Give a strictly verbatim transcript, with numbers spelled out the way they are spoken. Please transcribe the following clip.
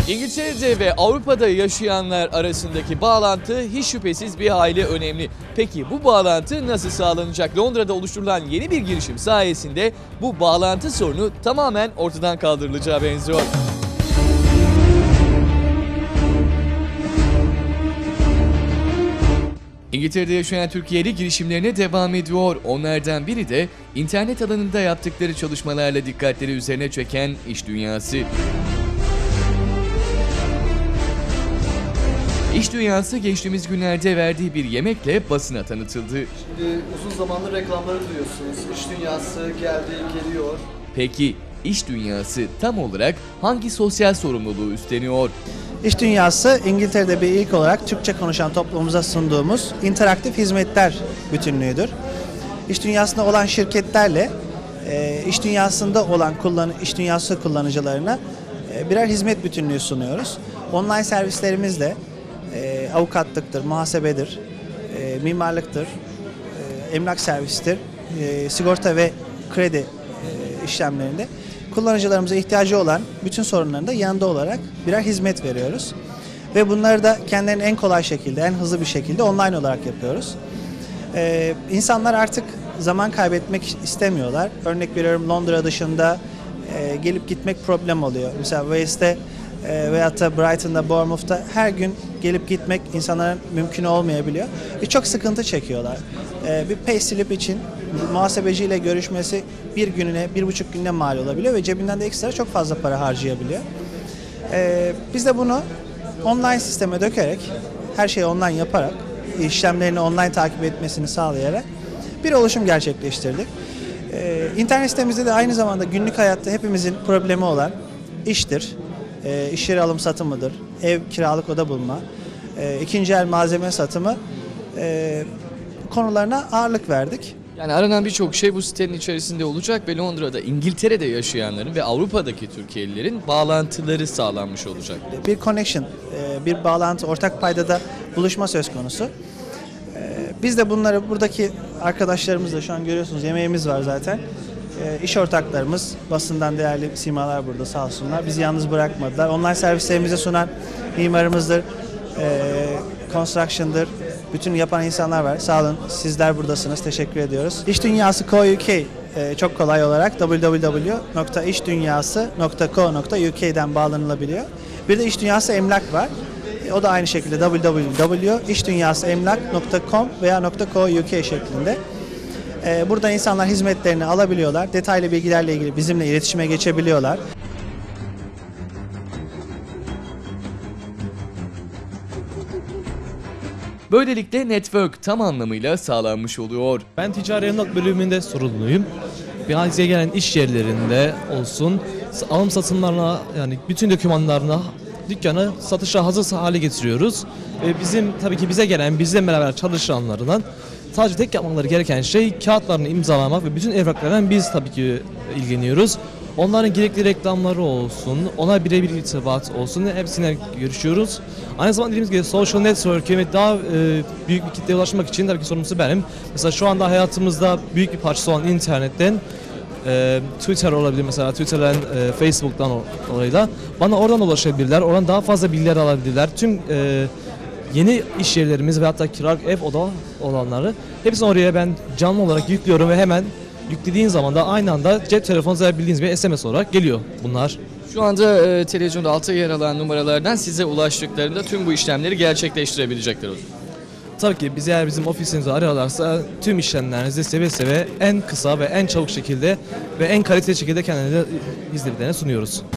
İngiltere'de ve Avrupa'da yaşayanlar arasındaki bağlantı hiç şüphesiz bir hayli önemli. Peki bu bağlantı nasıl sağlanacak? Londra'da oluşturulan yeni bir girişim sayesinde bu bağlantı sorunu tamamen ortadan kaldırılacağı benziyor. İngiltere'de yaşayan Türkiye'li girişimlerine devam ediyor. Onlardan biri de internet alanında yaptıkları çalışmalarla dikkatleri üzerine çeken iş dünyası. İş dünyası geçtiğimiz günlerde verdiği bir yemekle basına tanıtıldı. Şimdi uzun zamandır reklamları duyuyorsunuz. İş dünyası geldi, geliyor. Peki iş dünyası tam olarak hangi sosyal sorumluluğu üstleniyor? İş dünyası İngiltere'de bir ilk olarak Türkçe konuşan toplumumuza sunduğumuz interaktif hizmetler bütünlüğüdür. İş dünyasında olan şirketlerle e, iş dünyasında olan kullan iş dünyası kullanıcılarına e, birer hizmet bütünlüğü sunuyoruz. Online servislerimizle e, avukatlıktır, muhasebedir, e, mimarlıktır, e, emlak servistir, e, sigorta ve kredi e, işlemlerinde kullanıcılarımıza ihtiyacı olan bütün sorunlarında yanında olarak birer hizmet veriyoruz. Ve bunları da kendilerinin en kolay şekilde, en hızlı bir şekilde online olarak yapıyoruz. Ee, insanlar artık zaman kaybetmek istemiyorlar. Örnek veriyorum, Londra dışında e, gelip gitmek problem oluyor. Mesela Wales'te e, veyahut da Brighton'da, Bournemouth'ta her gün gelip gitmek insanların mümkün olmayabiliyor. Ve çok sıkıntı çekiyorlar. E, bir payslip için muhasebeciyle görüşmesi bir gününe, bir buçuk gününe mal olabiliyor ve cebinden de ekstra çok fazla para harcayabiliyor. Ee, biz de bunu online sisteme dökerek, her şeyi online yaparak, işlemlerini online takip etmesini sağlayarak bir oluşum gerçekleştirdik. Ee, internet sitemizde de aynı zamanda günlük hayatta hepimizin problemi olan iştir, e, iş yeri alım satımıdır, ev kiralık oda bulma, e, ikinci el malzeme satımı e, konularına ağırlık verdik. Yani aranan birçok şey bu sitenin içerisinde olacak ve Londra'da, İngiltere'de yaşayanların ve Avrupa'daki Türkiye'lilerin bağlantıları sağlanmış olacak. Bir connection, bir bağlantı, ortak paydada buluşma söz konusu. Biz de bunları buradaki arkadaşlarımızla, şu an görüyorsunuz yemeğimiz var zaten. İş ortaklarımız, basından değerli simalar burada sağ olsunlar. Bizi yalnız bırakmadılar. Online servislerimizi sunan mimarımızdır, construction'dır. Bütün yapan insanlar var. Sağ olun, sizler buradasınız. Teşekkür ediyoruz. İş Dünyası nokta co nokta uk e, çok kolay olarak double-u double-u double-u nokta iş dünyası nokta co nokta uk'den bağlanılabiliyor. Bir de İş Dünyası Emlak var. E, o da aynı şekilde double-u double-u double-u nokta iş dünyası emlak nokta com veya .co.uk şeklinde. E, burada insanlar hizmetlerini alabiliyorlar. Detaylı bilgilerle ilgili bizimle iletişime geçebiliyorlar. Böylelikle network tam anlamıyla sağlanmış oluyor. Ben ticari emlak bölümünde sorumluyum. Bize gelen iş yerlerinde olsun, alım satımlarına, yani bütün dokümanlarına, dükkanı satışa hazır hale getiriyoruz. Ve bizim tabii ki bize gelen, bizle beraber çalışanlarından sadece tek yapmaları gereken şey kağıtlarını imzalamak ve bütün evraklardan biz tabii ki ilgileniyoruz. Onların gerekli reklamları olsun, ona birebir irtibat olsun, hepsine görüşüyoruz. Aynı zamanda dediğimiz gibi social network'e ve daha e, büyük bir kitleye ulaşmak için tabii ki sorumlusu benim. Mesela şu anda hayatımızda büyük bir parçası olan internetten, e, Twitter olabilir mesela, Twitter'dan, e, Facebook'tan dolayı da bana oradan ulaşabilirler, oradan daha fazla bilgiler alabilirler. Tüm e, yeni iş yerlerimiz ve hatta kiralık ev oda olanları hepsini oraya ben canlı olarak yüklüyorum ve hemen yüklediğin zaman da aynı anda cep telefonunuza bildiğiniz bir S M S olarak geliyor bunlar. Şu anda e, televizyonda altta yer alan numaralardan size ulaştıklarında tüm bu işlemleri gerçekleştirebilecekler o zaman. Tabii ki biz eğer bizim ofisimizi arıyorlarsa tüm işlemlerinizi seve seve en kısa ve en çabuk şekilde ve en kaliteli şekilde kendilerine hizmetlerine sunuyoruz.